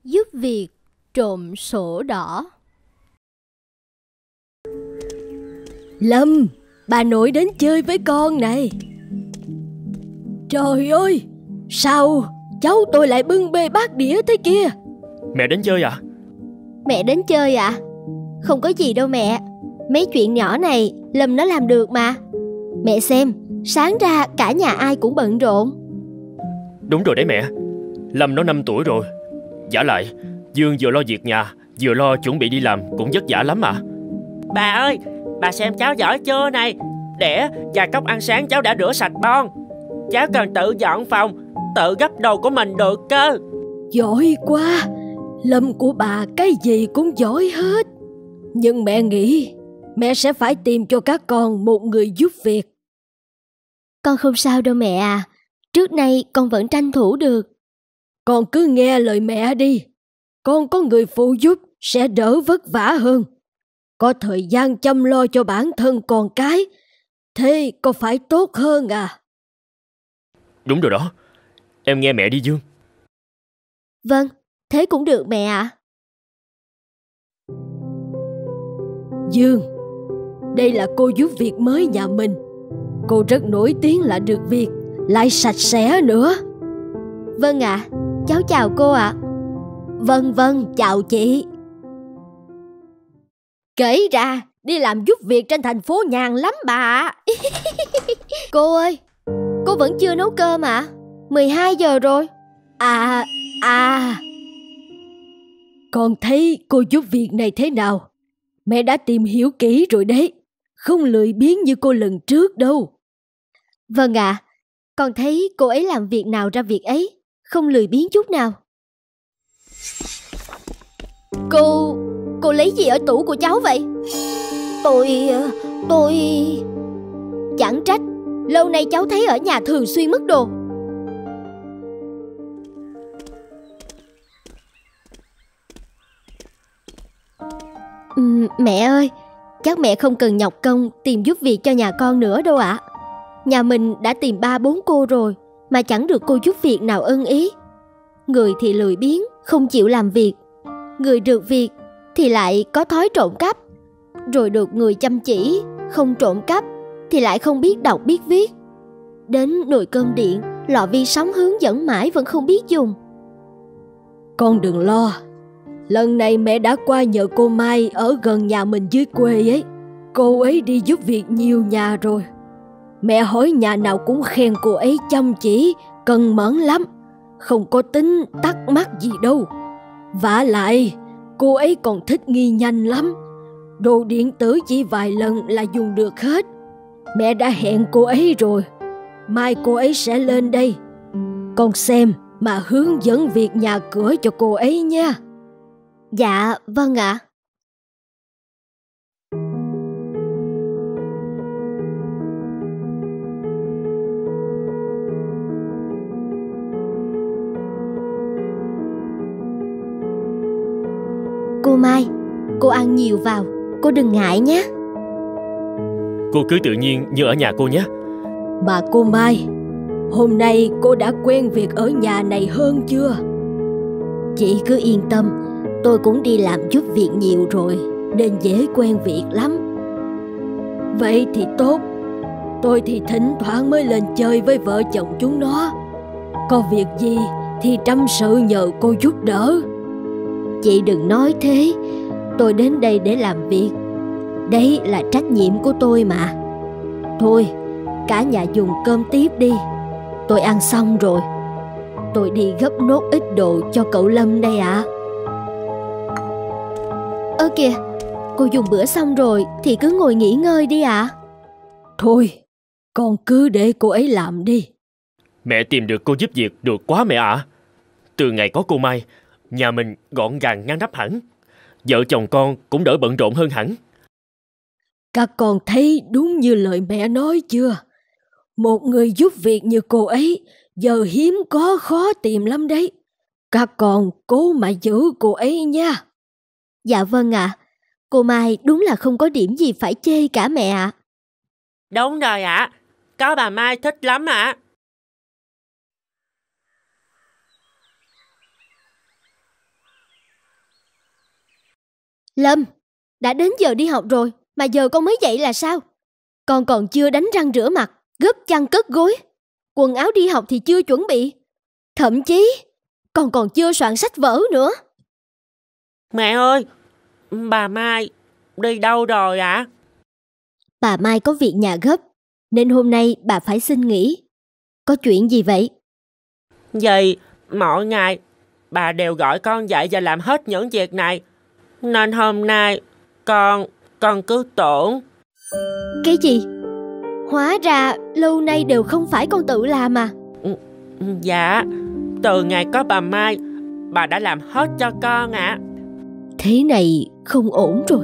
Giúp việc trộm sổ đỏ. Lâm, bà nội đến chơi với con này. Trời ơi, sao cháu tôi lại bưng bê bát đĩa thế kia? Mẹ đến chơi à? Mẹ đến chơi à? Không có gì đâu mẹ. Mấy chuyện nhỏ này Lâm nó làm được mà. Mẹ xem, sáng ra cả nhà ai cũng bận rộn. Đúng rồi đấy mẹ. Lâm nó 5 tuổi rồi. Vả lại Dương vừa lo việc nhà vừa lo chuẩn bị đi làm cũng vất vả lắm à. Bà ơi, bà xem cháu giỏi chưa này. Đĩa và cốc ăn sáng cháu đã rửa sạch bon. Cháu cần tự dọn phòng, tự gấp đồ của mình được cơ. Giỏi quá. Lâm của bà cái gì cũng giỏi hết. Nhưng mẹ nghĩ mẹ sẽ phải tìm cho các con một người giúp việc. Con không sao đâu mẹ à. Trước nay con vẫn tranh thủ được. Con cứ nghe lời mẹ đi. Con có người phụ giúp sẽ đỡ vất vả hơn. Có thời gian chăm lo cho bản thân con cái. Thế có phải tốt hơn à? Đúng rồi đó. Em nghe mẹ đi Dương. Vâng, thế cũng được mẹ ạ. Dương, đây là cô giúp việc mới nhà mình. Cô rất nổi tiếng là được việc, lại sạch sẽ nữa. Vâng ạ, cháu chào cô ạ. Vâng, chào chị. Kể ra, đi làm giúp việc trên thành phố nhàn lắm bà ạ. Cô ơi, cô vẫn chưa nấu cơm ạ? 12 giờ rồi. Con thấy cô giúp việc này thế nào? Mẹ đã tìm hiểu kỹ rồi đấy. Không lười biếng như cô lần trước đâu. Vâng ạ, con thấy cô ấy làm việc nào ra việc ấy, không lười biếng chút nào. Cô lấy gì ở tủ của cháu vậy? Tôi... Chẳng trách, lâu nay cháu thấy ở nhà thường xuyên mất đồ. Mẹ ơi, chắc mẹ không cần nhọc công tìm giúp việc cho nhà con nữa đâu ạ. Nhà mình đã tìm 3-4 cô rồi mà chẳng được cô giúp việc nào ưng ý. Người thì lười biếng, không chịu làm việc. Người được việc thì lại có thói trộm cắp. Rồi được người chăm chỉ, không trộm cắp thì lại không biết đọc biết viết. Đến nồi cơm điện, lò vi sóng hướng dẫn mãi vẫn không biết dùng. Con đừng lo. Lần này mẹ đã qua nhờ cô Mai ở gần nhà mình dưới quê ấy. Cô ấy đi giúp việc nhiều nhà rồi. Mẹ hỏi nhà nào cũng khen cô ấy chăm chỉ, cần mẫn lắm. Không có tính tắc mắc gì đâu. Vả lại, cô ấy còn thích nghi nhanh lắm. Đồ điện tử chỉ vài lần là dùng được hết. Mẹ đã hẹn cô ấy rồi. Mai cô ấy sẽ lên đây. Con xem mà hướng dẫn việc nhà cửa cho cô ấy nha. Dạ, vâng ạ. Cô Mai, cô ăn nhiều vào, cô đừng ngại nhé. Cô cứ tự nhiên như ở nhà cô nhé. Mà cô Mai, hôm nay cô đã quen việc ở nhà này hơn chưa? Chị cứ yên tâm, tôi cũng đi làm giúp việc nhiều rồi nên dễ quen việc lắm. Vậy thì tốt. Tôi thì thỉnh thoảng mới lên chơi với vợ chồng chúng nó. Có việc gì thì trăm sự nhờ cô giúp đỡ. Chị đừng nói thế. Tôi đến đây để làm việc. Đấy là trách nhiệm của tôi mà. Thôi, cả nhà dùng cơm tiếp đi. Tôi ăn xong rồi. Tôi đi gấp nốt ít đồ cho cậu Lâm đây ạ. Ơ kìa, cô dùng bữa xong rồi thì cứ ngồi nghỉ ngơi đi ạ. Thôi, con cứ để cô ấy làm đi. Mẹ tìm được cô giúp việc được quá mẹ ạ. Từ ngày có cô Mai, nhà mình gọn gàng ngăn nắp hẳn. Vợ chồng con cũng đỡ bận rộn hơn hẳn. Các con thấy đúng như lời mẹ nói chưa? Một người giúp việc như cô ấy giờ hiếm có, khó tìm lắm đấy. Các con cố mà giữ cô ấy nha. Dạ vâng ạ. Cô Mai đúng là không có điểm gì phải chê cả mẹ ạ. Đúng rồi ạ. Có bà Mai thích lắm ạ. Lâm, đã đến giờ đi học rồi mà giờ con mới dậy là sao? Con còn chưa đánh răng rửa mặt, gấp chăn cất gối. Quần áo đi học thì chưa chuẩn bị. Thậm chí con còn chưa soạn sách vở nữa. Mẹ ơi, bà Mai đi đâu rồi ạ? Bà Mai có việc nhà gấp nên hôm nay bà phải xin nghỉ. Có chuyện gì vậy? Vì mỗi ngày bà đều gọi con dậy và làm hết những việc này, nên hôm nay con cứ tưởng. Cái gì? Hóa ra lâu nay đều không phải con tự làm à? Dạ, từ ngày có bà Mai, bà đã làm hết cho con ạ. Thế này không ổn rồi.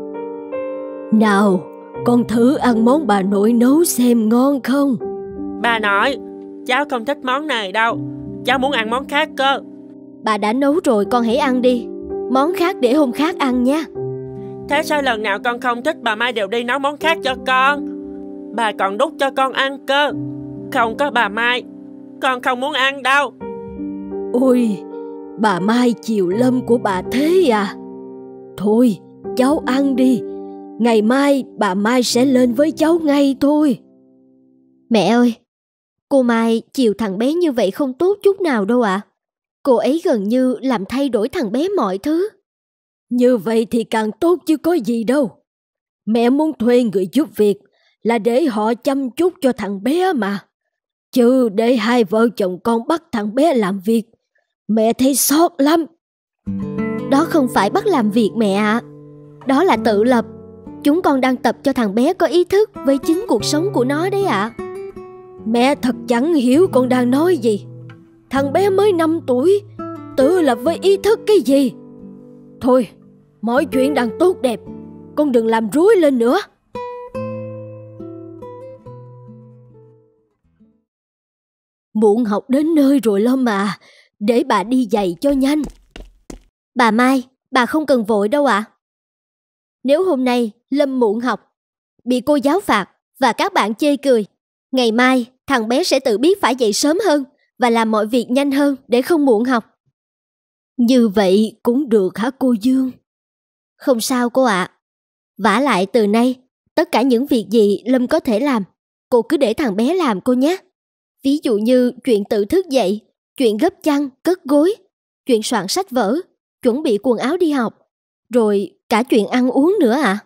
Nào, con thử ăn món bà nội nấu xem ngon không? Bà nội, cháu không thích món này đâu, cháu muốn ăn món khác cơ. Bà đã nấu rồi, con hãy ăn đi. Món khác để hôm khác ăn nha. Thế sao lần nào con không thích bà Mai đều đi nấu món khác cho con? Bà còn đút cho con ăn cơ. Không có bà Mai, con không muốn ăn đâu. Ôi, bà Mai chiều Lâm của bà thế à? Thôi, cháu ăn đi. Ngày mai bà Mai sẽ lên với cháu ngay thôi. Mẹ ơi, cô Mai chiều thằng bé như vậy không tốt chút nào đâu ạ. Cô ấy gần như làm thay đổi thằng bé mọi thứ. Như vậy thì càng tốt chứ có gì đâu. Mẹ muốn thuê người giúp việc là để họ chăm chút cho thằng bé mà. Chứ để hai vợ chồng con bắt thằng bé làm việc, mẹ thấy xót lắm. Đó không phải bắt làm việc mẹ ạ. Đó là tự lập. Chúng con đang tập cho thằng bé có ý thức với chính cuộc sống của nó đấy ạ. Mẹ thật chẳng hiểu con đang nói gì. Thằng bé mới 5 tuổi, tự lập với ý thức cái gì? Thôi, mọi chuyện đang tốt đẹp, con đừng làm rối lên nữa. Muộn học đến nơi rồi Lâm à, để bà đi giày cho nhanh. Bà Mai, bà không cần vội đâu ạ. Nếu hôm nay Lâm muộn học, bị cô giáo phạt và các bạn chê cười, ngày mai thằng bé sẽ tự biết phải dậy sớm hơn và làm mọi việc nhanh hơn để không muộn học. Như vậy cũng được hả cô Dương? Không sao cô ạ. Vả lại từ nay, tất cả những việc gì Lâm có thể làm, cô cứ để thằng bé làm cô nhé. Ví dụ như chuyện tự thức dậy, chuyện gấp chăn, cất gối, chuyện soạn sách vở, chuẩn bị quần áo đi học, rồi cả chuyện ăn uống nữa ạ.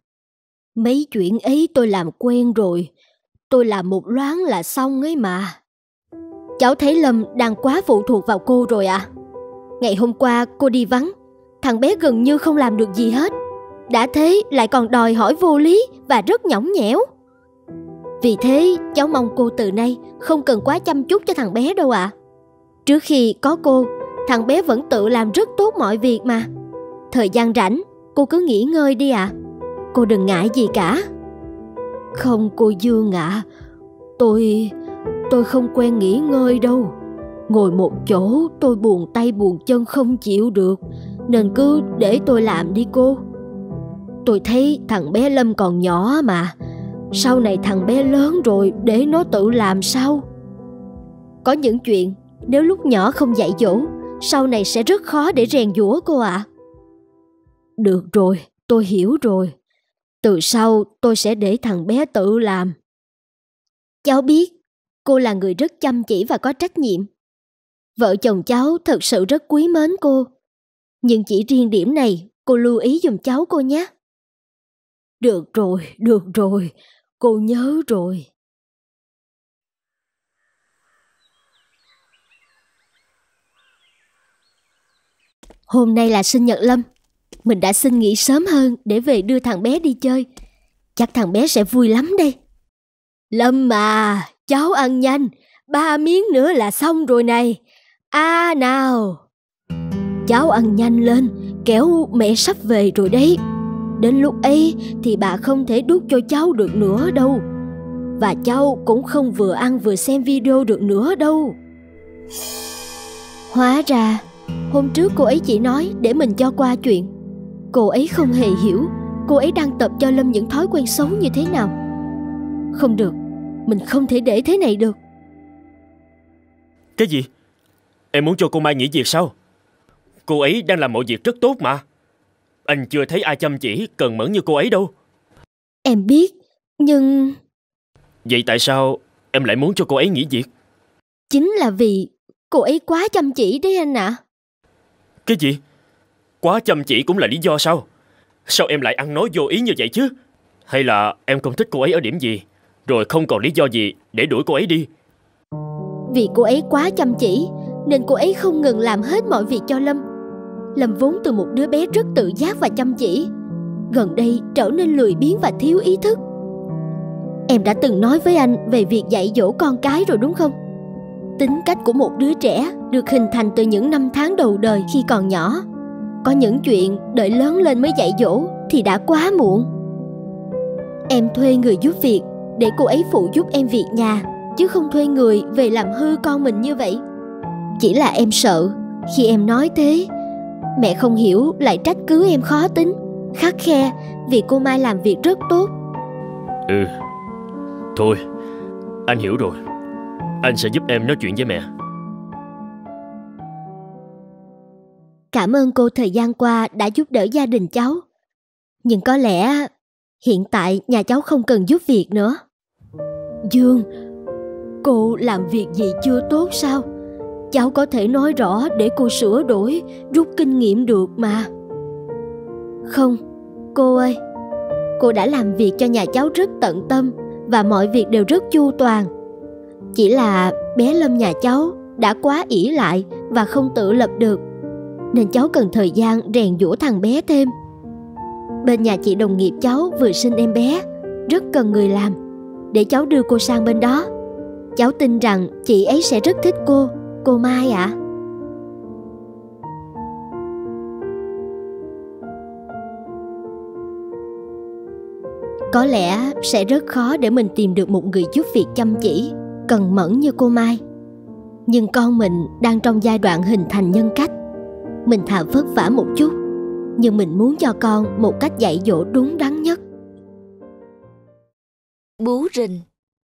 Mấy chuyện ấy tôi làm quen rồi. Tôi làm một loáng là xong ấy mà. Cháu thấy Lâm đang quá phụ thuộc vào cô rồi ạ. Ngày hôm qua cô đi vắng, thằng bé gần như không làm được gì hết. Đã thế lại còn đòi hỏi vô lý và rất nhõng nhẽo. Vì thế cháu mong cô từ nay không cần quá chăm chút cho thằng bé đâu ạ. Trước khi có cô, thằng bé vẫn tự làm rất tốt mọi việc mà. Thời gian rảnh, cô cứ nghỉ ngơi đi ạ. Cô đừng ngại gì cả. Không cô Dương ạ, tôi không quen nghỉ ngơi đâu. Ngồi một chỗ tôi buồn tay buồn chân không chịu được, nên cứ để tôi làm đi cô. Tôi thấy thằng bé Lâm còn nhỏ mà, sau này thằng bé lớn rồi để nó tự làm sao? Có những chuyện nếu lúc nhỏ không dạy dỗ, sau này sẽ rất khó để rèn giũa cô ạ. Được rồi, tôi hiểu rồi. Từ sau tôi sẽ để thằng bé tự làm. Cháu biết cô là người rất chăm chỉ và có trách nhiệm. Vợ chồng cháu thật sự rất quý mến cô. Nhưng chỉ riêng điểm này cô lưu ý giùm cháu cô nhé. Được rồi, cô nhớ rồi. Hôm nay là sinh nhật Lâm. Mình đã xin nghỉ sớm hơn để về đưa thằng bé đi chơi. Chắc thằng bé sẽ vui lắm đây. Lâm à, cháu ăn nhanh, 3 miếng nữa là xong rồi này. Nào, cháu ăn nhanh lên, kéo mẹ sắp về rồi đấy. Đến lúc ấy thì bà không thể đút cho cháu được nữa đâu. Và cháu cũng không vừa ăn vừa xem video được nữa đâu. Hóa ra hôm trước cô ấy chỉ nói để mình cho qua chuyện. Cô ấy không hề hiểu cô ấy đang tập cho Lâm những thói quen xấu như thế nào. Không được, mình không thể để thế này được. Cái gì? Em muốn cho cô Mai nghỉ việc sao? Cô ấy đang làm mọi việc rất tốt mà. Anh chưa thấy ai chăm chỉ, cần mẫn như cô ấy đâu. Em biết, nhưng... Vậy tại sao em lại muốn cho cô ấy nghỉ việc? Chính là vì cô ấy quá chăm chỉ đấy anh ạ. Cái gì? Quá chăm chỉ cũng là lý do sao? Sao em lại ăn nói vô ý như vậy chứ? Hay là em không thích cô ấy ở điểm gì, rồi không còn lý do gì để đuổi cô ấy đi? Vì cô ấy quá chăm chỉ nên cô ấy không ngừng làm hết mọi việc cho Lâm. Lâm vốn từ một đứa bé rất tự giác và chăm chỉ, gần đây trở nên lười biếng và thiếu ý thức. Em đã từng nói với anh về việc dạy dỗ con cái rồi đúng không? Tính cách của một đứa trẻ được hình thành từ những năm tháng đầu đời khi còn nhỏ. Có những chuyện đợi lớn lên mới dạy dỗ thì đã quá muộn. Em thuê người giúp việc để cô ấy phụ giúp em việc nhà, chứ không thuê người về làm hư con mình như vậy. Chỉ là em sợ khi em nói thế, mẹ không hiểu lại trách cứ em khó tính, khắt khe vì cô Mai làm việc rất tốt. Thôi, anh hiểu rồi. Anh sẽ giúp em nói chuyện với mẹ. Cảm ơn cô thời gian qua đã giúp đỡ gia đình cháu. Nhưng có lẽ hiện tại nhà cháu không cần giúp việc nữa. Dương, cô làm việc gì chưa tốt sao? Cháu có thể nói rõ để cô sửa đổi, rút kinh nghiệm được mà. Không, cô ơi, cô đã làm việc cho nhà cháu rất tận tâm và mọi việc đều rất chu toàn. Chỉ là bé Lâm nhà cháu đã quá ỷ lại và không tự lập được, nên cháu cần thời gian rèn giũa thằng bé thêm. Bên nhà chị đồng nghiệp cháu vừa sinh em bé, rất cần người làm, để cháu đưa cô sang bên đó. Cháu tin rằng chị ấy sẽ rất thích cô Mai ạ. Có lẽ sẽ rất khó để mình tìm được một người giúp việc chăm chỉ, cần mẫn như cô Mai. Nhưng con mình đang trong giai đoạn hình thành nhân cách. Mình thà vất vả một chút, nhưng mình muốn cho con một cách dạy dỗ đúng đắn nhất. Bú rình.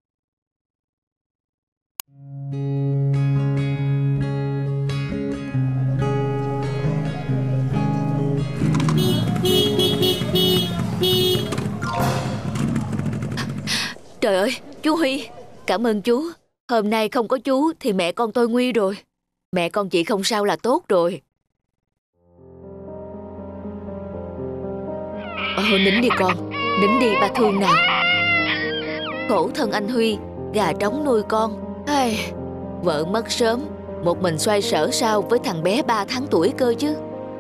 Trời ơi, chú Huy, cảm ơn chú. Hôm nay không có chú thì mẹ con tôi nguy rồi. Mẹ con chị không sao là tốt rồi. Nín đi con, nín đi, ba thương nào. Khổ thân anh Huy, gà trống nuôi con. Ai, vợ mất sớm, một mình xoay sở sao với thằng bé 3 tháng tuổi cơ chứ.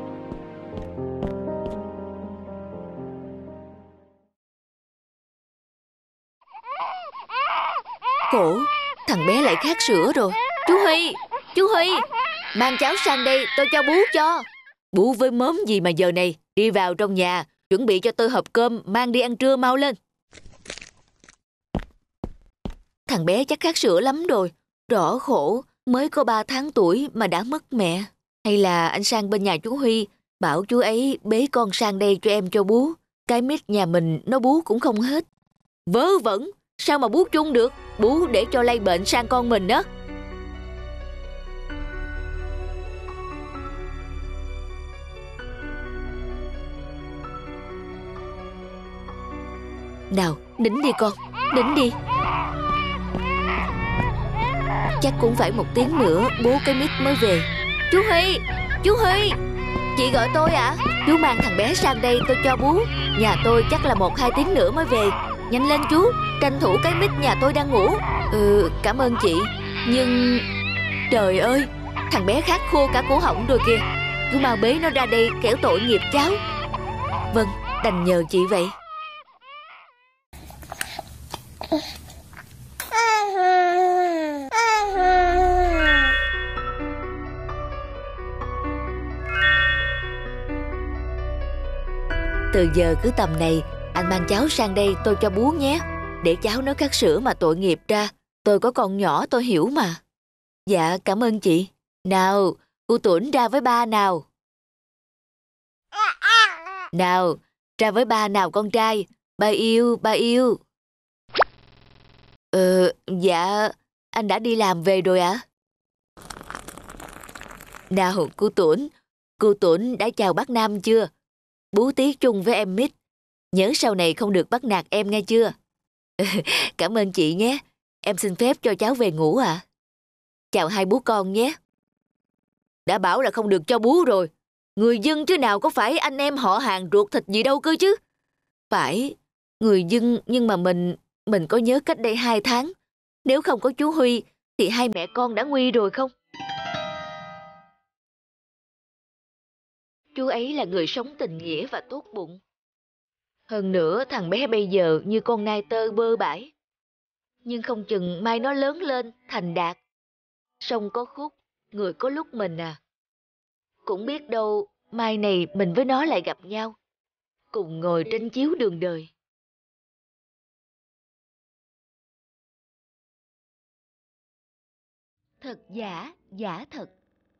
Khổ, thằng bé lại khát sữa rồi. Chú Huy, mang cháo sang đây tôi cho bú cho. Bú với mớm gì mà giờ này, đi vào trong nhà, chuẩn bị cho tôi hộp cơm mang đi ăn trưa mau lên. Thằng bé chắc khát sữa lắm rồi, rõ khổ, mới có 3 tháng tuổi mà đã mất mẹ. Hay là anh sang bên nhà chú Huy, bảo chú ấy bế con sang đây cho em cho bú. Cái mít nhà mình nó bú cũng không hết. Vớ vẩn, sao mà bú chung được, bú để cho lây bệnh sang con mình đó. Nào, nín đi con, nín đi. Chắc cũng phải 1 tiếng nữa bố cái mít mới về. Chú Huy, chị gọi tôi ạ. Chú mang thằng bé sang đây tôi cho bú. Nhà tôi chắc là 1-2 tiếng nữa mới về. Nhanh lên chú, tranh thủ cái mít nhà tôi đang ngủ. Cảm ơn chị. Nhưng... Trời ơi, thằng bé khát khô cả cổ họng rồi kìa. Cứ mau bế nó ra đây kẻo tội nghiệp cháu. Vâng, đành nhờ chị vậy. Từ giờ cứ tầm này, anh mang cháu sang đây tôi cho bú nhé. Để cháu nó khát sữa mà tội nghiệp ra. Tôi có con nhỏ tôi hiểu mà. Dạ, cảm ơn chị. Nào, cô Tuấn ra với ba nào. Nào, ra với ba nào con trai. Ba yêu. Dạ, anh đã đi làm về rồi ạ? Nào, cô Tuấn đã chào bác Nam chưa? Bú tí chung với em Mít. Nhớ sau này không được bắt nạt em nghe chưa? Cảm ơn chị nhé. Em xin phép cho cháu về ngủ ạ. Chào hai bố con nhé. Đã bảo là không được cho bú rồi. Người dân chứ nào có phải anh em họ hàng ruột thịt gì đâu cơ chứ. Phải, người dân nhưng mà mình có nhớ cách đây 2 tháng. Nếu không có chú Huy thì hai mẹ con đã nguy rồi không? Chú ấy là người sống tình nghĩa và tốt bụng. Hơn nữa thằng bé bây giờ như con nai tơ bơ bãi. Nhưng không chừng mai nó lớn lên thành đạt. Sông có khúc, người có lúc mình à. Cũng biết đâu mai này mình với nó lại gặp nhau, cùng ngồi trên chiếu đường đời. Thật giả, giả thật.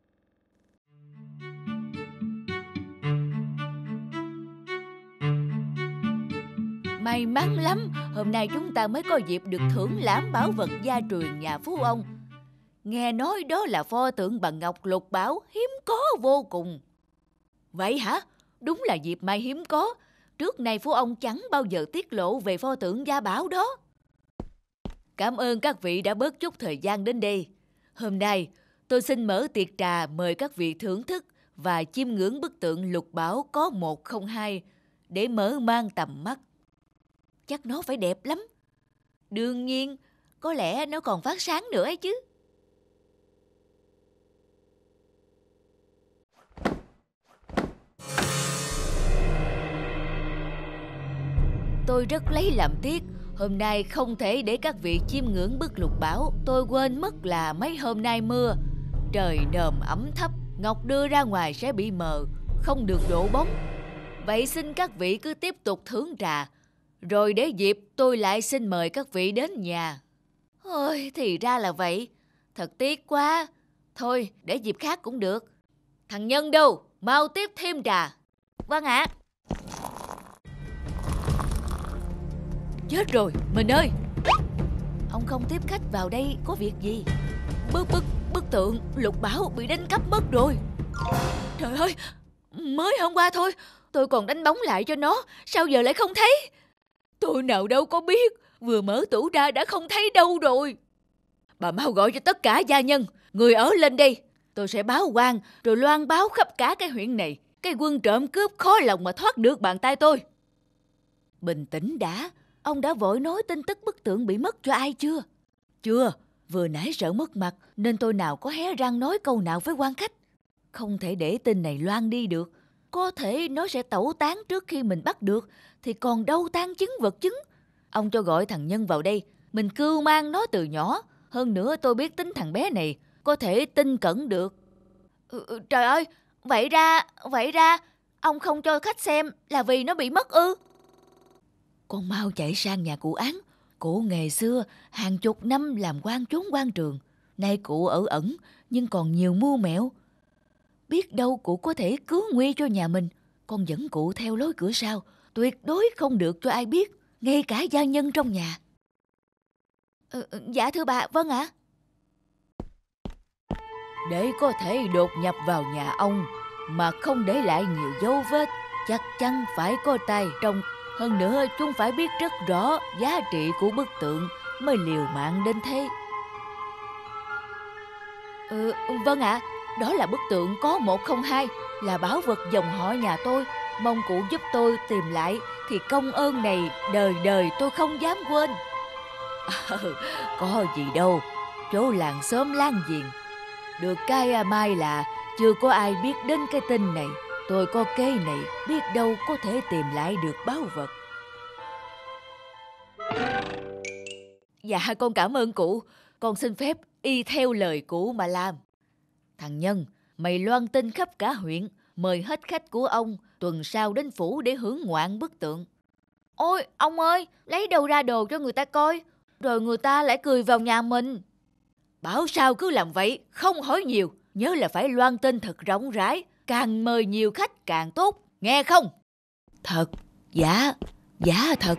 May mắn lắm, hôm nay chúng ta mới có dịp được thưởng lãm bảo vật gia truyền nhà phú ông. Nghe nói đó là pho tượng bằng ngọc lục bảo, hiếm có vô cùng. Vậy hả? Đúng là dịp may hiếm có. Trước nay phú ông chẳng bao giờ tiết lộ về pho tượng gia bảo đó. Cảm ơn các vị đã bớt chút thời gian đến đây. Hôm nay, tôi xin mở tiệc trà mời các vị thưởng thức và chiêm ngưỡng bức tượng lục bảo có 102 để mở mang tầm mắt. Chắc nó phải đẹp lắm. Đương nhiên, có lẽ nó còn phát sáng nữa ấy chứ. Tôi rất lấy làm tiếc, hôm nay không thể để các vị chiêm ngưỡng bức lục bảo. Tôi quên mất là mấy hôm nay mưa, trời nồm ẩm thấp, ngọc đưa ra ngoài sẽ bị mờ, không được độ bóng. Vậy xin các vị cứ tiếp tục thưởng trà, rồi để dịp tôi lại xin mời các vị đến nhà. Ôi, thì ra là vậy, thật tiếc quá. Thôi, để dịp khác cũng được. Thằng Nhân đâu, mau tiếp thêm trà. Vâng ạ. Chết rồi, mình ơi! Ông không tiếp khách vào đây có việc gì? Bức tượng lục bảo bị đánh cắp mất rồi. Trời ơi, mới hôm qua thôi, tôi còn đánh bóng lại cho nó, sao giờ lại không thấy? Tôi nào đâu có biết, vừa mở tủ ra đã không thấy đâu rồi. Bà mau gọi cho tất cả gia nhân, người ở lên đây. Tôi sẽ báo quan rồi loan báo khắp cả cái huyện này. Cái quân trộm cướp khó lòng mà thoát được bàn tay tôi. Bình tĩnh đã. Ông đã vội nói tin tức bức tượng bị mất cho ai chưa? Chưa, vừa nãy sợ mất mặt nên tôi nào có hé răng nói câu nào với quan khách. Không thể để tin này loan đi được. Có thể nó sẽ tẩu tán trước khi mình bắt được, thì còn đâu tang chứng vật chứng. Ông cho gọi thằng Nhân vào đây, mình cưu mang nó từ nhỏ. Hơn nữa tôi biết tính thằng bé này, có thể tin cẩn được. Trời ơi, vậy ra, ông không cho khách xem là vì nó bị mất ư? Con mau chạy sang nhà cụ Án. Cụ ngày xưa hàng chục năm làm quan trốn quan trường. Nay cụ ở ẩn nhưng còn nhiều mưu mẹo. Biết đâu cụ có thể cứu nguy cho nhà mình. Con dẫn cụ theo lối cửa sau, tuyệt đối không được cho ai biết, ngay cả gia nhân trong nhà. Dạ thưa bà, vâng ạ. Để có thể đột nhập vào nhà ông mà không để lại nhiều dấu vết, chắc chắn phải có tay trong. Hơn nữa chúng phải biết rất rõ giá trị của bức tượng mới liều mạng đến thế. Vâng ạ, đó là bức tượng có 102, là bảo vật dòng họ nhà tôi. Mong cụ giúp tôi tìm lại thì công ơn này đời đời tôi không dám quên. Có gì đâu, chỗ làng xóm láng giềng. Được cái mai là chưa có ai biết đến cái tin này. Tôi có kế này, biết đâu có thể tìm lại được báu vật. Dạ con cảm ơn cụ. Con xin phép y theo lời cụ mà làm. Thằng Nhân, mày loan tin khắp cả huyện, mời hết khách của ông tuần sau đến phủ để hưởng ngoạn bức tượng. Ôi ông ơi, lấy đâu ra đồ cho người ta coi, rồi người ta lại cười vào nhà mình. Bảo sao cứ làm vậy, không hỏi nhiều. Nhớ là phải loan tin thật rộng rãi, càng mời nhiều khách càng tốt, nghe không? Thật, giả thật.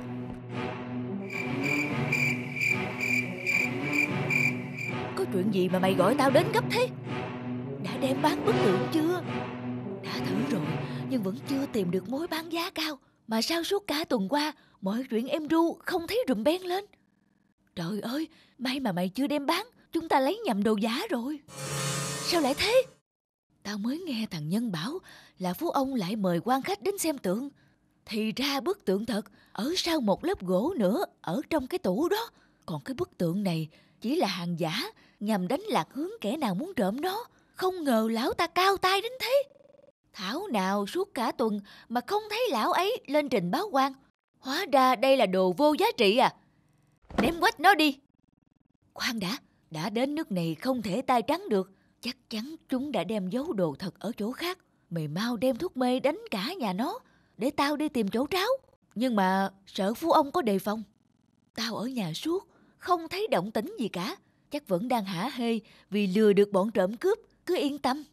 Có chuyện gì mà mày gọi tao đến gấp thế? Đã đem bán bức tượng chưa? Đã thử rồi, nhưng vẫn chưa tìm được mối bán giá cao. Mà sao suốt cả tuần qua mọi chuyện em ru không thấy rùm beng lên. Trời ơi, may mà mày chưa đem bán, chúng ta lấy nhầm đồ giả rồi. Sao lại thế? Tao mới nghe thằng Nhân bảo là Phú ông lại mời quan khách đến xem tượng. Thì ra bức tượng thật ở sau một lớp gỗ nữa ở trong cái tủ đó. Còn cái bức tượng này chỉ là hàng giả nhằm đánh lạc hướng kẻ nào muốn trộm nó. Không ngờ lão ta cao tay đến thế. Thảo nào suốt cả tuần mà không thấy lão ấy lên trình báo quan. Hóa ra đây là đồ vô giá trị à? Ném quách nó đi. Khoan đã đến nước này không thể tay trắng được. Chắc chắn chúng đã đem giấu đồ thật ở chỗ khác. Mày mau đem thuốc mê đánh cả nhà nó để tao đi tìm chỗ tráo. Nhưng mà sợ Phú ông có đề phòng. Tao ở nhà suốt, không thấy động tĩnh gì cả. Chắc vẫn đang hả hê vì lừa được bọn trộm cướp. Cứ yên tâm.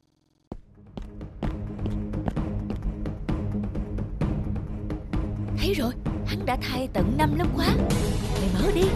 Thấy rồi, hắn đã thay tận 5 lớp khóa. Mày mở đi.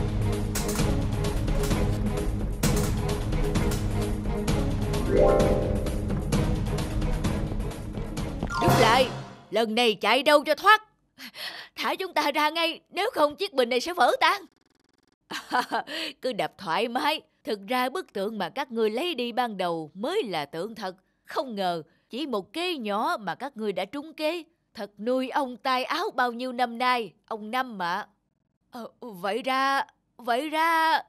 Đứng lại, lần này chạy đâu cho thoát. Thả chúng ta ra ngay, nếu không chiếc bình này sẽ vỡ tan. Cứ đập thoải mái. Thực ra bức tượng mà các ngươi lấy đi ban đầu mới là tượng thật. Không ngờ chỉ một kế nhỏ mà các ngươi đã trúng kế. Thật nuôi ông tai áo bao nhiêu năm nay, ông Năm mà. Vậy ra...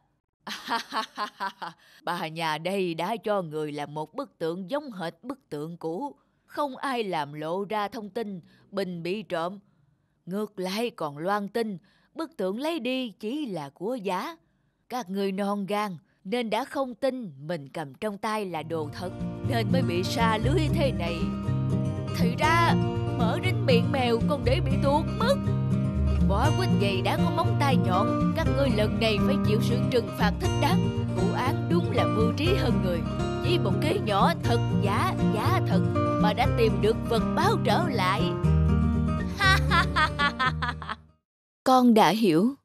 Bà nhà đây đã cho người làm một bức tượng giống hệt bức tượng cũ. Không ai làm lộ ra thông tin bình bị trộm. Ngược lại còn loan tin bức tượng lấy đi chỉ là của giả. Các người non gan nên đã không tin mình cầm trong tay là đồ thật, nên mới bị sa lưới thế này. Thì ra mở đến miệng mèo còn để bị tuột mất. Vỏ quýt gầy đã có móng tay nhọn. Các ngươi lần này phải chịu sự trừng phạt thích đáng. Vụ án đúng là mưu trí hơn người. Chỉ một kế nhỏ thật giả, giả thật mà đã tìm được vật báo trở lại. Con đã hiểu.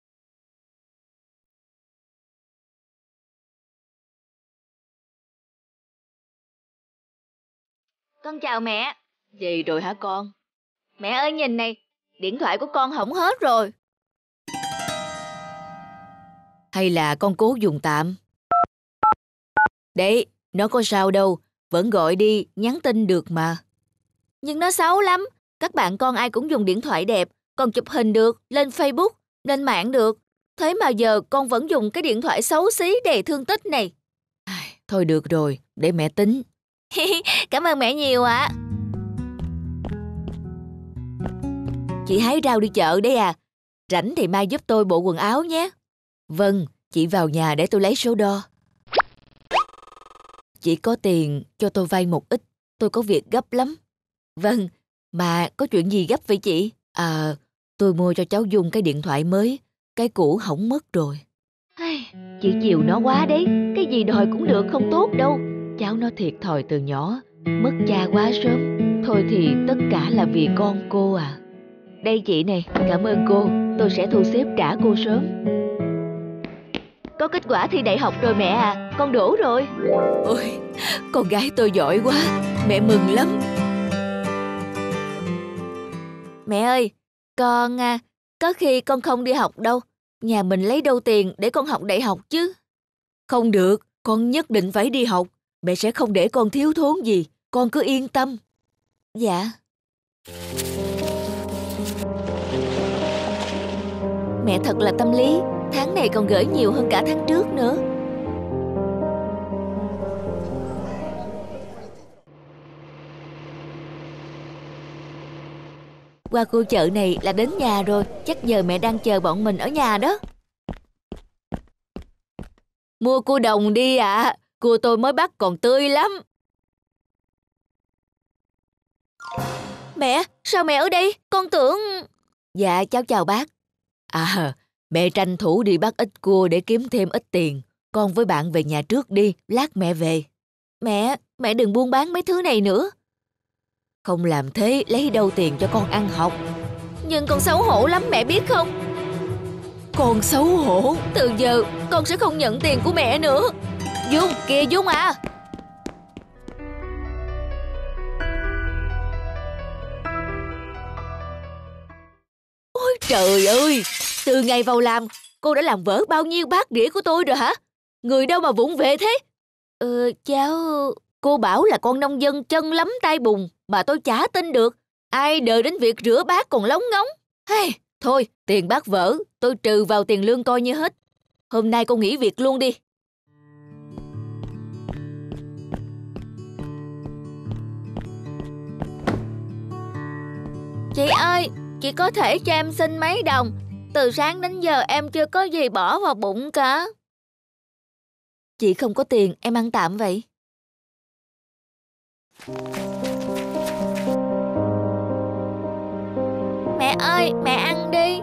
Con chào mẹ. Gì rồi hả con? Mẹ ơi nhìn này, điện thoại của con hỏng hết rồi. Hay là con cố dùng tạm? Đấy, nó có sao đâu, vẫn gọi đi, nhắn tin được mà. Nhưng nó xấu lắm. Các bạn con ai cũng dùng điện thoại đẹp, còn chụp hình được, lên Facebook, lên mạng được. Thế mà giờ con vẫn dùng cái điện thoại xấu xí đầy thương tích này. Thôi được rồi, để mẹ tính. Cảm ơn mẹ nhiều ạ. Chị hái rau đi chợ đấy à? Rảnh thì mai giúp tôi bộ quần áo nhé. Vâng, chị vào nhà để tôi lấy số đo. Chị có tiền cho tôi vay một ít, tôi có việc gấp lắm. Vâng, mà có chuyện gì gấp vậy chị? À, tôi mua cho cháu Dung cái điện thoại mới, cái cũ hỏng mất rồi. Chị chiều nó quá đấy, cái gì đòi cũng được không tốt đâu. Cháu nó thiệt thòi từ nhỏ, mất cha quá sớm. Thôi thì tất cả là vì con cô à. Đây chị này, cảm ơn cô, tôi sẽ thu xếp trả cô sớm. Có kết quả thi đại học rồi mẹ à, con đỗ rồi. Ôi, con gái tôi giỏi quá, mẹ mừng lắm. Mẹ ơi, con có khi con không đi học đâu. Nhà mình lấy đâu tiền để con học đại học chứ. Không được, con nhất định phải đi học. Mẹ sẽ không để con thiếu thốn gì, con cứ yên tâm. Dạ. Mẹ thật là tâm lý, tháng này còn gửi nhiều hơn cả tháng trước nữa. Qua khu chợ này là đến nhà rồi, chắc giờ mẹ đang chờ bọn mình ở nhà đó. Mua cua đồng đi ạ, cua tôi mới bắt còn tươi lắm. Mẹ, sao mẹ ở đây? Con tưởng... Dạ, cháu chào bác. À, mẹ tranh thủ đi bắt ít cua để kiếm thêm ít tiền. Con với bạn về nhà trước đi, lát mẹ về. Mẹ đừng buôn bán mấy thứ này nữa. Không làm thế lấy đâu tiền cho con ăn học. Nhưng con xấu hổ lắm mẹ biết không? Con xấu hổ? Từ giờ con sẽ không nhận tiền của mẹ nữa. Dung, kìa Dung à. Trời ơi, từ ngày vào làm, cô đã làm vỡ bao nhiêu bát đĩa của tôi rồi hả? Người đâu mà vụng về thế? Cháu... Cô bảo là con nông dân chân lấm tay bùn mà tôi chả tin được. Ai đợi đến việc rửa bát còn lóng ngóng. Hey, thôi, tiền bát vỡ, tôi trừ vào tiền lương coi như hết. Hôm nay cô nghỉ việc luôn đi. Chị ơi, chị có thể cho em xin mấy đồng. Từ sáng đến giờ em chưa có gì bỏ vào bụng cả. Chị không có tiền, em ăn tạm vậy. Mẹ ơi, mẹ ăn đi.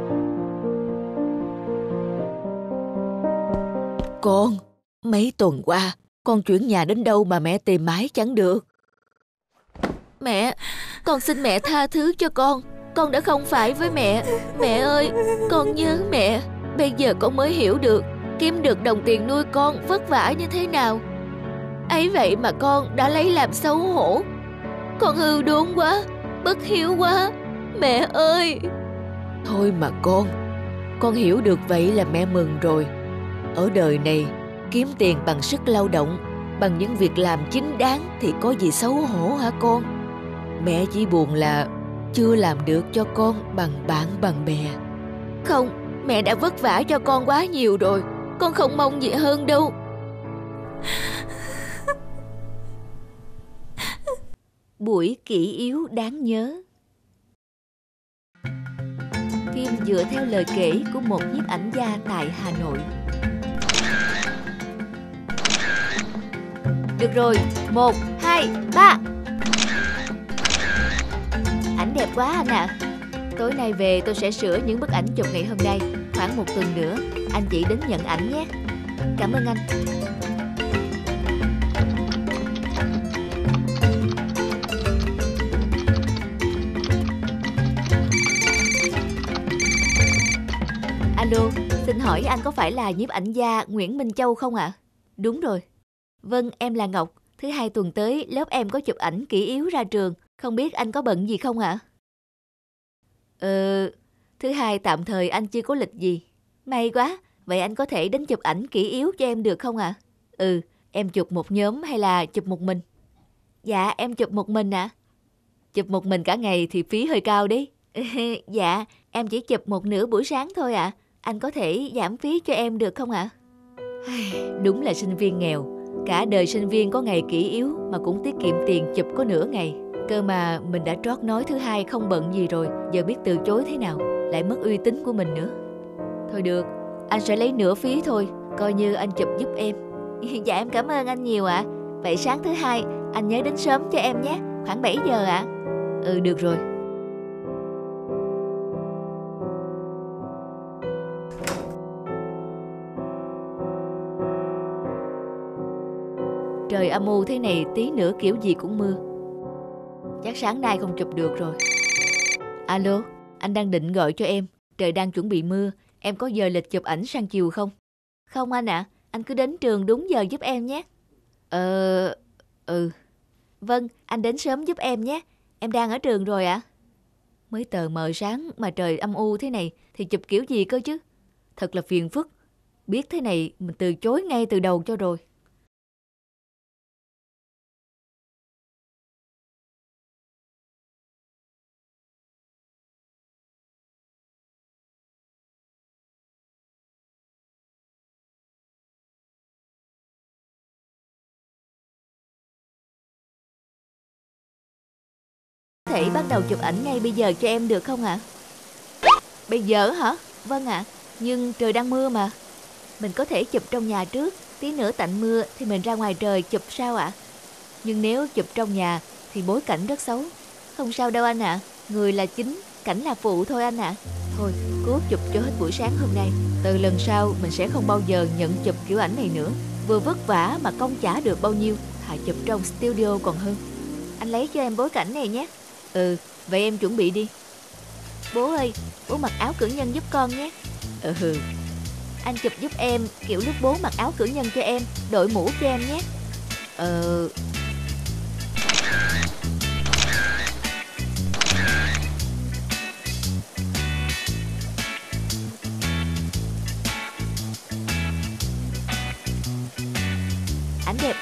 Con, mấy tuần qua, con chuyển nhà đến đâu mà mẹ tìm mãi chẳng được. Mẹ, con xin mẹ tha thứ cho con. Con đã không phải với mẹ. Mẹ ơi, con nhớ mẹ. Bây giờ con mới hiểu được kiếm được đồng tiền nuôi con vất vả như thế nào. Ấy vậy mà con đã lấy làm xấu hổ. Con hư đốn quá, bất hiếu quá. Mẹ ơi. Thôi mà con hiểu được vậy là mẹ mừng rồi. Ở đời này, kiếm tiền bằng sức lao động, bằng những việc làm chính đáng thì có gì xấu hổ hả con? Mẹ chỉ buồn là chưa làm được cho con bằng bạn bằng bè. Không, mẹ đã vất vả cho con quá nhiều rồi. Con không mong gì hơn đâu. Buổi kỷ yếu đáng nhớ. Phim dựa theo lời kể của một nhiếp ảnh gia tại Hà Nội. Được rồi, 1, 2, 3. Ảnh đẹp quá anh ạ. Tối nay về tôi sẽ sửa những bức ảnh chụp ngày hôm nay. Khoảng 1 tuần nữa, anh chị đến nhận ảnh nhé. Cảm ơn anh. Alo, xin hỏi anh có phải là nhiếp ảnh gia Nguyễn Minh Châu không ạ? Đúng rồi. Vâng, em là Ngọc. Thứ Hai tuần tới lớp em có chụp ảnh kỷ yếu ra trường. Không biết anh có bận gì không ạ? Thứ Hai tạm thời anh chưa có lịch gì. May quá, vậy anh có thể đến chụp ảnh kỷ yếu cho em được không ạ? Em chụp một nhóm hay là chụp một mình? Dạ, em chụp một mình ạ. Chụp một mình cả ngày thì phí hơi cao đấy. Dạ, em chỉ chụp một nửa buổi sáng thôi ạ. Anh có thể giảm phí cho em được không ạ? Đúng là sinh viên nghèo. Cả đời sinh viên có ngày kỷ yếu mà cũng tiết kiệm tiền chụp có nửa ngày. Cơ mà mình đã trót nói Thứ Hai không bận gì rồi, giờ biết từ chối thế nào, lại mất uy tín của mình nữa. Thôi được, anh sẽ lấy nửa phí thôi, coi như anh chụp giúp em. Dạ em cảm ơn anh nhiều ạ. Vậy sáng thứ Hai anh nhớ đến sớm cho em nhé, khoảng 7 giờ ạ. Được rồi. Trời âm u thế này tí nữa kiểu gì cũng mưa. Chắc sáng nay không chụp được rồi. Alo, anh đang định gọi cho em. Trời đang chuẩn bị mưa. Em có giờ lịch chụp ảnh sang chiều không? Không anh ạ, anh cứ đến trường đúng giờ giúp em nhé. Vâng, anh đến sớm giúp em nhé. Em đang ở trường rồi ạ. Mới tờ mờ sáng mà trời âm u thế này thì chụp kiểu gì cơ chứ? Thật là phiền phức. Biết thế này mình từ chối ngay từ đầu cho rồi. Thể bắt đầu chụp ảnh ngay bây giờ cho em được không ạ? Bây giờ hả? Vâng ạ. Nhưng trời đang mưa mà. Mình có thể chụp trong nhà trước. Tí nữa tạnh mưa thì mình ra ngoài trời chụp sao ạ? Nhưng nếu chụp trong nhà thì bối cảnh rất xấu. Không sao đâu anh ạ. Người là chính, cảnh là phụ thôi anh ạ. Thôi, cố chụp cho hết buổi sáng hôm nay. Từ lần sau mình sẽ không bao giờ nhận chụp kiểu ảnh này nữa. Vừa vất vả mà công chả được bao nhiêu. Thà chụp trong studio còn hơn. Anh lấy cho em bối cảnh này nhé. Vậy em chuẩn bị đi. Bố ơi, bố mặc áo cử nhân giúp con nhé. Anh chụp giúp em kiểu lúc bố mặc áo cử nhân cho em, đội mũ cho em nhé.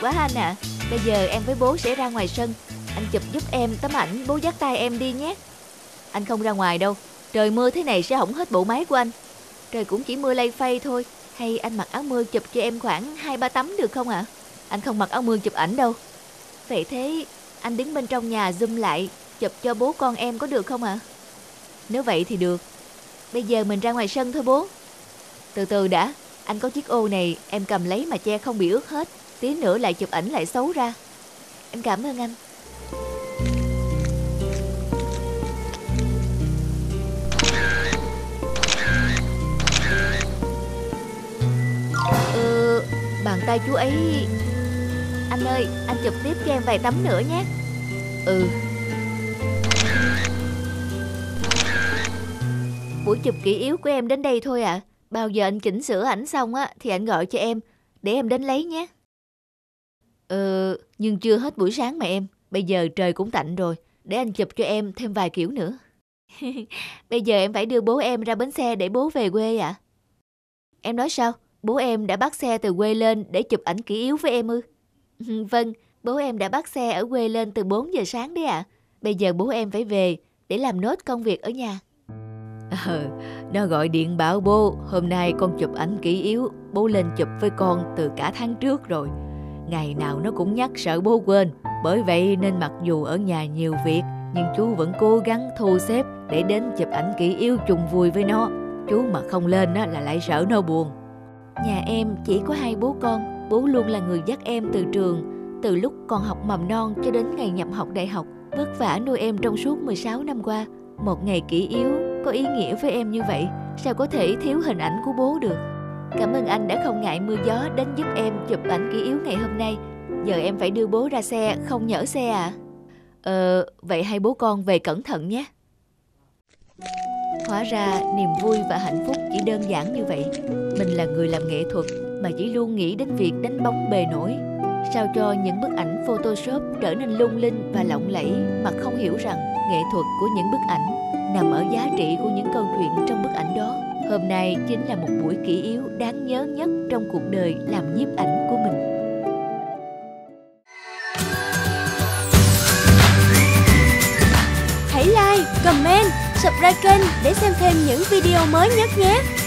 quá anh ạ. Bây giờ em với bố sẽ ra ngoài sân. Anh chụp giúp em tấm ảnh, bố dắt tay em đi nhé. Anh không ra ngoài đâu, trời mưa thế này sẽ hỏng hết bộ máy của anh. Trời cũng chỉ mưa lay phay thôi. Hay anh mặc áo mưa chụp cho em khoảng 2-3 tấm được không ạ? Anh không mặc áo mưa chụp ảnh đâu. Vậy thế anh đứng bên trong nhà zoom lại chụp cho bố con em có được không ạ? Nếu vậy thì được. Bây giờ mình ra ngoài sân thôi bố. Từ từ đã, anh có chiếc ô này, em cầm lấy mà che không bị ướt hết. Tí nữa lại chụp ảnh lại xấu ra. Em cảm ơn anh. Bàn tay chú ấy... Anh ơi, anh chụp tiếp cho em vài tấm nữa nhé. Buổi chụp kỷ yếu của em đến đây thôi ạ. Bao giờ anh chỉnh sửa ảnh xong á thì anh gọi cho em, để em đến lấy nhé. Nhưng chưa hết buổi sáng mà em. Bây giờ trời cũng tạnh rồi, để anh chụp cho em thêm vài kiểu nữa. Bây giờ em phải đưa bố em ra bến xe để bố về quê ạ. Em nói sao? Bố em đã bắt xe từ quê lên để chụp ảnh kỷ yếu với em ư? Vâng, bố em đã bắt xe ở quê lên từ 4 giờ sáng đấy ạ. Bây giờ bố em phải về để làm nốt công việc ở nhà. Nó gọi điện bảo bố hôm nay con chụp ảnh kỷ yếu. Bố lên chụp với con từ cả tháng trước rồi. Ngày nào nó cũng nhắc sợ bố quên. Bởi vậy nên mặc dù ở nhà nhiều việc, nhưng chú vẫn cố gắng thu xếp để đến chụp ảnh kỷ yếu chung vui với nó. Chú mà không lên là lại sợ nó buồn. Nhà em chỉ có 2 bố con. Bố luôn là người dắt em từ trường, từ lúc còn học mầm non cho đến ngày nhập học đại học. Vất vả nuôi em trong suốt 16 năm qua. Một ngày kỷ yếu có ý nghĩa với em như vậy, sao có thể thiếu hình ảnh của bố được. Cảm ơn anh đã không ngại mưa gió đến giúp em chụp ảnh kỷ yếu ngày hôm nay. Giờ em phải đưa bố ra xe, không nhỡ xe à? Vậy hai bố con về cẩn thận nhé. Hóa ra niềm vui và hạnh phúc chỉ đơn giản như vậy. Mình là người làm nghệ thuật mà chỉ luôn nghĩ đến việc đánh bóng bề nổi, sao cho những bức ảnh Photoshop trở nên lung linh và lộng lẫy, mà không hiểu rằng nghệ thuật của những bức ảnh nằm ở giá trị của những câu chuyện trong bức ảnh đó. Hôm nay chính là một buổi kỷ yếu đáng nhớ nhất trong cuộc đời làm nhiếp ảnh của mình. Hãy like, comment, subscribe kênh để xem thêm những video mới nhất nhé!